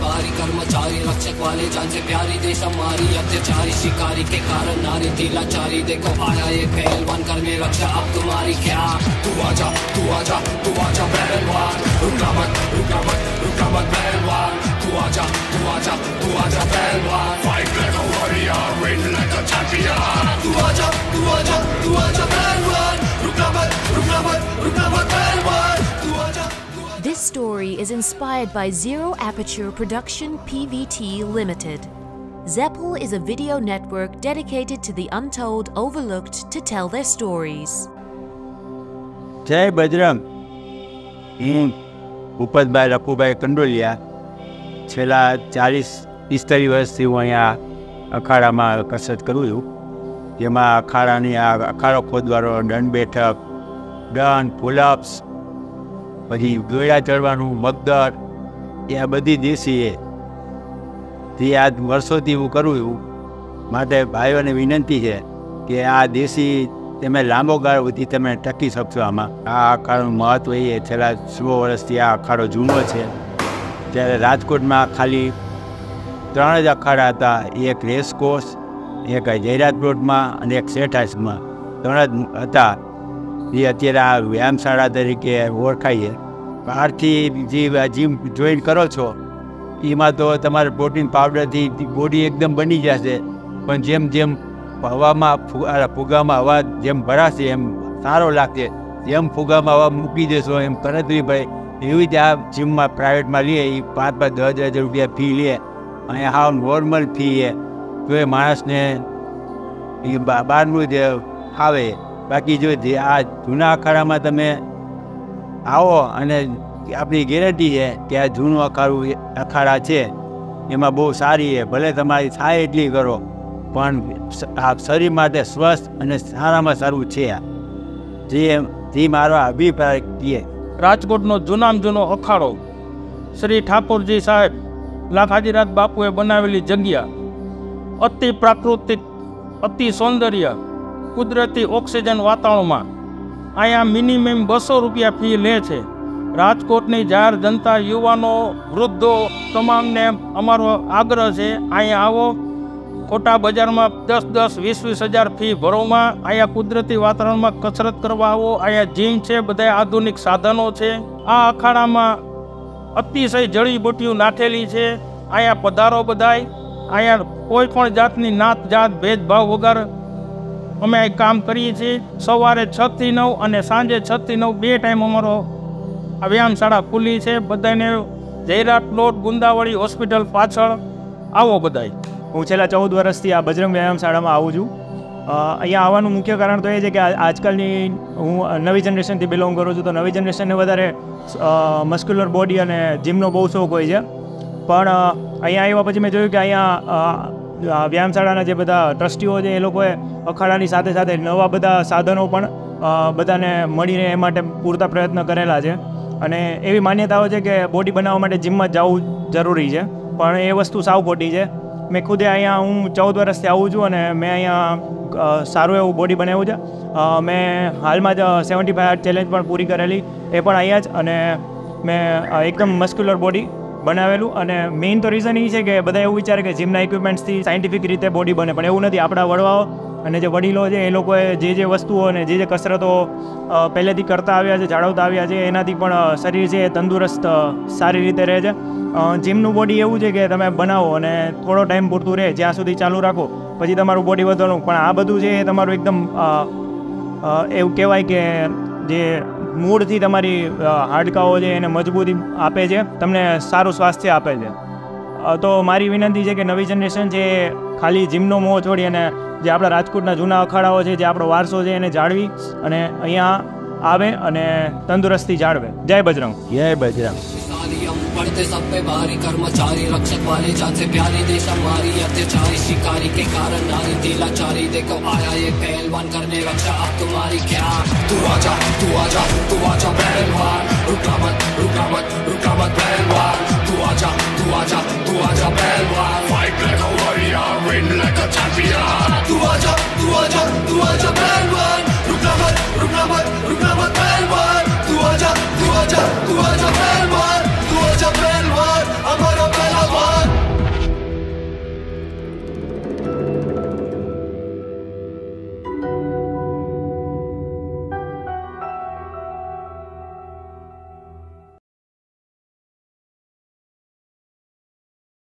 भारी कर्मचारी रक्षक वाले जान से प्यारी देश हमारी अत्याचारी शिकारी के कारण नारी थी लाचारी देखो आया ये पहलवान करने रक्षा अब तुम्हारी क्या तू आजा पहलवान रुका मत पहलवान तू आजा पहलवान fight like a warrior win like a champion तू आजा पहलवान रुका मत पहलवान तू आजा This story is inspired by Zero Aperture Production PVT Limited. Zeppel is a video network dedicated to the untold, overlooked to tell their stories. જય બજરંગ. હું ભૂપતભાઈ રફુભાઈ કંડોલિયા છેલ્લા 40-45 વર્ષથી હું અહીંયા અખાડામાં કસરત કરું છું. જેમાં અખાડો ખોદવાનો, દંડ બેઠક, ડન, પુલઅપ્સ, પછી ગોળા ચડવાનું, મગદર, એ આ બધી દેશી જે આ વર્ષોથી હું કરું છું. માટે ભાઈઓને વિનંતી છે કે આ દેશી તમે લાંબો ગાળો સુધી તમે ટકી શકશો. આમાં આ અખાડાનું મહત્ત્વ એ છેલ્લા 100 વર્ષથી આ અખાડો જૂનો છે. ત્યારે રાજકોટમાં ખાલી 3 જ અખાડા હતા. એક રેસકોર્સ, એક જયરાજ પ્લોટમાં અને એક શેઠ હાઉસમાં 3 જ હતા. એ અત્યારે આ વ્યાયામશાળા તરીકે ઓળખાય છે. બહારથી જે જીમ જોઈન કરો છો એમાં તો તમારે પ્રોટીન પાવડરથી બોડી એકદમ બની જશે, પણ જેમ જેમ હવામાં ફુગામાં હવા જેમ ભરાશે એમ સારો લાગશે. જેમ ફુગામાં હવા મૂકી દેશો એમ કરતરી ભાઈ એવી રીતે આ જીમમાં પ્રાઇવેટમાં લે એ 5-10 હજાર રૂપિયા ફી લે. અને હાવ નોર્મલ ફી છે તો એ માણસને એ બહારનું જ આવે. બાકી જો આ જૂના અખાડામાં તમે આવો અને આપણી ગેરંટી છે કે આ જૂનું અખાડા છે એમાં બહુ સારી છે. ભલે તમારી થાય એટલી કરો પણ આ શરીર માટે સ્વસ્થ અને સારામાં સારું છે. જે મારો અભિપ્રાય છે. રાજકોટનો જૂનામાં જૂનો અખાડો શ્રી ઠાકોરજી સાહેબ લાખાજીરાજ બાપુએ બનાવેલી જગ્યા, અતિ પ્રાકૃતિક, અતિ સૌંદર્ય, કુદરતી ઓક્સિજન વાતાવરણમાં અહીંયા મિનિમમ 200 રૂપિયા ફી લે છે. રાજકોટની જાહેર જનતા, યુવાનો, વૃદ્ધો તમામને અમારો આગ્રહ છે અહીંયા આવો. ખોટા બજારમાં 10-20 હજાર ફી ભરોમાં અહીંયા કુદરતી વાતાવરણમાં કસરત કરવા આવો. અહીંયા જીમ છે, બધા આધુનિક સાધનો છે. આ અખાડામાં અતિશય જડીબુટ્ટીઓ નાખેલી છે. અહીંયા પધારો બધાય. અહીંયા કોઈ પણ જાતની નાત જાત ભેદભાવ વગર અમે કામ કરીએ છીએ. સવારે 6 થી 9 અને સાંજે 6 થી 9 બે ટાઈમ અમારો આ વ્યાયામશાળા ખુલ્લી છે. બધાને જયરાજ પ્લોટ, ગુંદાવળી હોસ્પિટલ પાછળ આવો બધાય. હું છેલ્લા 14 વર્ષથી આ બજરંગ વ્યાયામશાળામાં આવું છું. અહીંયા આવવાનું મુખ્ય કારણ તો એ છે કે આજકાલની હું નવી જનરેશનથી બિલોંગ કરું છું. તો નવી જનરેશનને વધારે મસ્ક્યુલર બોડી અને જીમનો બહુ શોખ હોય છે. પણ અહીંયા આવ્યા પછી મેં જોયું કે અહીંયા વ્યાયામશાળાના જે બધા ટ્રસ્ટીઓ છે એ લોકોએ અખાડાની સાથે સાથે નવા બધા સાધનો પણ બધાને મળીને એ માટે પૂરતા પ્રયત્ન કરેલા છે. અને એવી માન્યતાઓ છે કે બોડી બનાવવા માટે જીમમાં જવું જરૂરી છે, પણ એ વસ્તુ સાવ ખોટી છે. મેં ખુદે અહીંયા હું 14 વર્ષથી આવું છું અને મેં અહીંયા સારું એવું બોડી બનાવ્યું છે. મેં હાલમાં જ 75 હાર્ટ ચેલેન્જ પણ પૂરી કરેલી, એ પણ અહીંયા જ. અને મેં એકદમ મસ્ક્યુલર બોડી બનાવેલું. અને મેઇન તો રીઝન એ છે કે બધા એવું વિચારે કે જીમના ઇક્વિપમેન્ટ્સથી સાયન્ટિફિક રીતે બોડી બને, પણ એવું નથી. આપણા વડવાઓ અને જે વડીલો છે એ લોકોએ જે વસ્તુઓ અને જે કસરતો પહેલેથી કરતા આવ્યા છે, જાળવતા આવ્યા છે, એનાથી પણ શરીર છે એ તંદુરસ્ત સારી રીતે રહે છે. જીમનું બોડી એવું છે કે તમે બનાવો અને થોડો ટાઈમ પૂરતું રહે, જ્યાં સુધી ચાલુ રાખો પછી તમારું બોડી વધવાનું. પણ આ બધું છે એ તમારું એકદમ એવું કહેવાય કે જે મૂળથી તમારી હાડકાઓ છે એને મજબૂતી આપે છે, તમને સારું સ્વાસ્થ્ય આપે છે. તો મારી વિનંતી છે કે નવી જનરેશન છે ખાલી જીમનો મોહ છોડી અને જે આપણા રાજકોટના જૂના અખાડાઓ છે, જે આપણો વારસો છે એને જાળવી અને અહીંયા આવે અને તંદુરસ્તી જાળવે. જય બજરંગ. જય બજરંગ. पढ़ते सब पे भारी कर्मचारी रक्षक वाले जान से प्यारी देश हमारी अत्याचारी शिकारी के कारण नारी थी लाचारी देखो आया ये पहलवान करने रक्षा अब तुम्हारी क्या तू आजा पहलवान रुका मत पहलवान तू आजा पहलवान fight like a warrior win like a champion तू आजा पहलवान